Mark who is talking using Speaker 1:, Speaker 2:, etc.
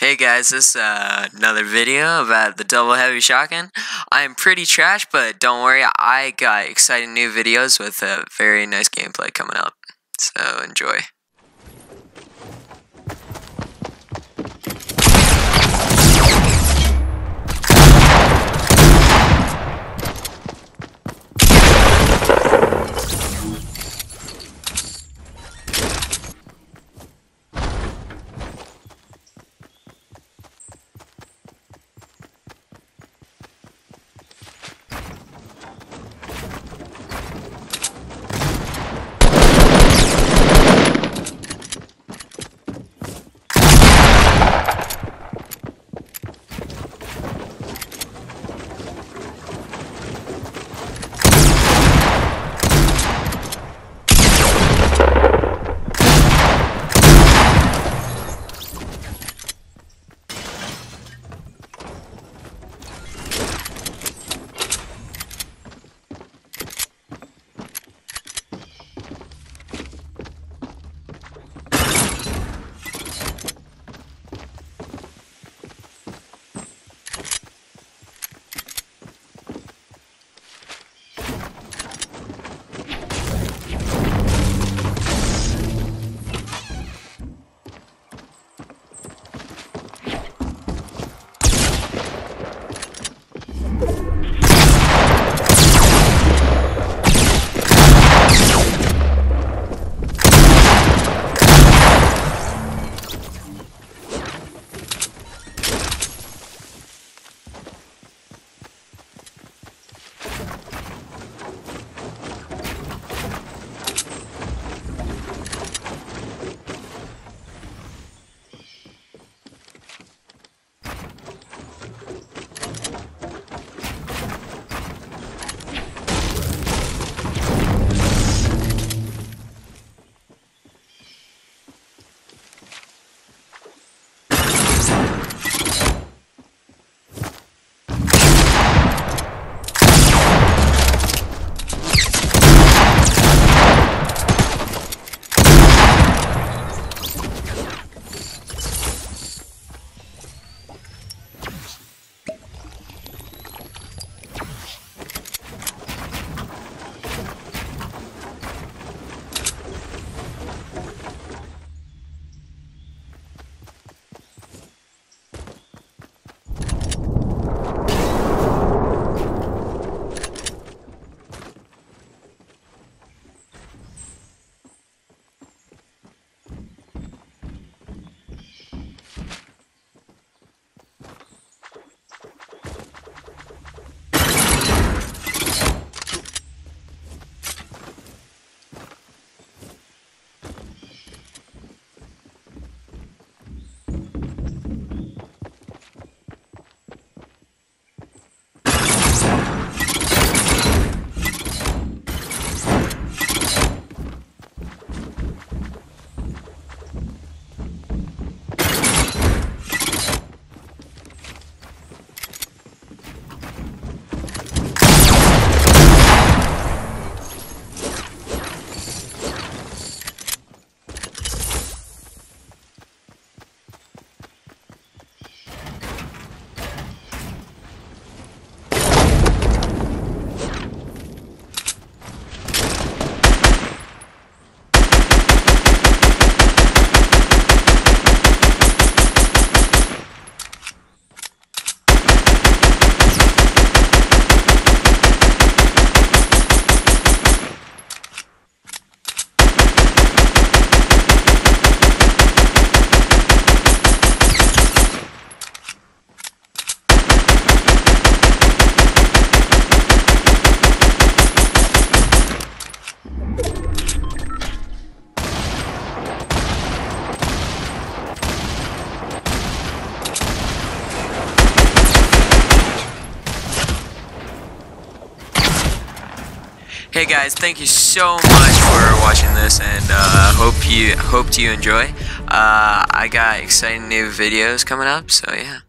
Speaker 1: Hey guys, this is another video about the double heavy shotgun. I'm pretty trash, but don't worry, I got exciting new videos with a very nice gameplay coming up. So enjoy. Hey guys, thank you so much for watching this, and hope you enjoy. I got exciting new videos coming up, so yeah.